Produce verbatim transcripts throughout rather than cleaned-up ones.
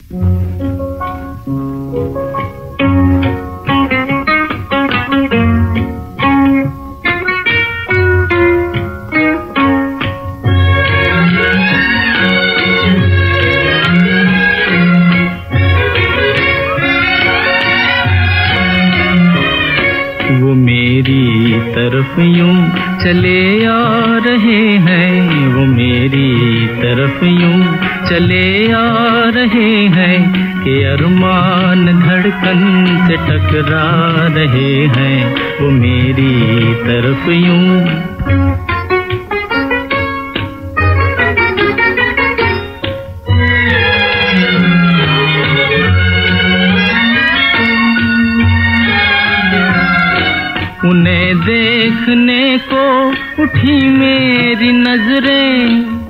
वो मेरी तरफ यूं चले आ रहे हैं, वो मेरी तरफ यूं चले आ रहे हैं कि अरमान धड़कन से टकरा रहे हैं। वो मेरी तरफ यूं उन्हें देखने को उठी मेरी नजरें,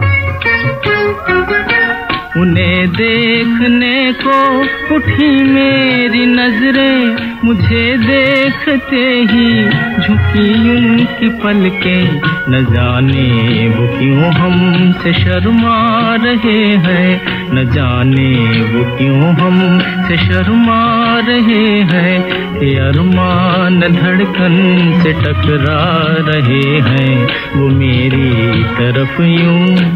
उन्हें देखने को उठी मेरी नजरें, मुझे देखते ही झुकी उनकी पलकें। न जाने वो क्यों हमसे शर्मा रहे हैं, न जाने वो क्यों हमसे शर्मा रहे हैं कि अरमान धड़कन से टकरा रहे हैं। वो मेरी तरफ यूं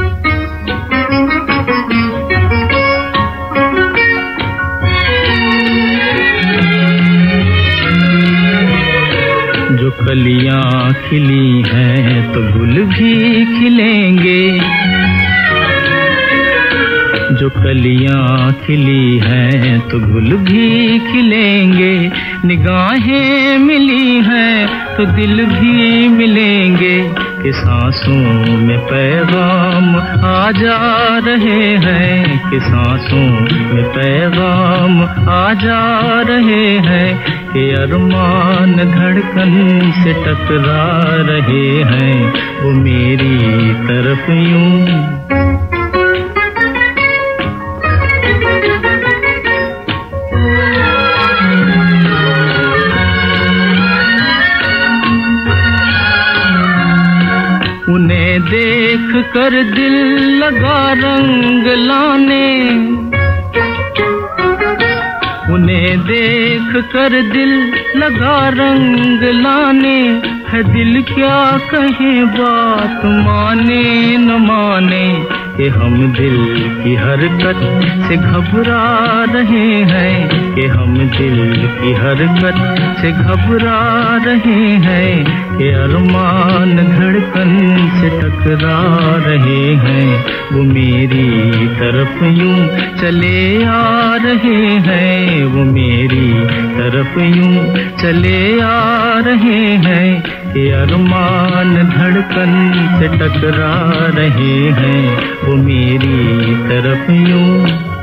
जो कलियां खिली हैं तो गुल भी खिलेंगे, जो कलियां खिली हैं तो गुल भी खिलेंगे। निगाहें मिली हैं तो दिल भी मिलेंगे कि सांसों में पैगाम आ जा रहे हैं, कि सांसों में पैगाम आ जा रहे हैं कि अरमान धड़कन से टकरा रहे हैं। वो मेरी तरफ यूं उन्हें देख कर दिल लगा रंग लाने, उन्हें देख कर दिल लगा रंग लाने। है दिल क्या कहे बात माने न माने कि हम दिल की हरकत से घबरा रहे हैं, कि हम दिल की हरकत से घबरा रहे हैं कि अरमान धड़कन से टकरा रहे हैं। वो मेरी तरफ यूं चले आ रहे हैं, वो मेरी तरफ यूं चले आ रहे हैं कि अरमान धड़कन से टकरा रहे हैं। वो मेरी तरफ यूं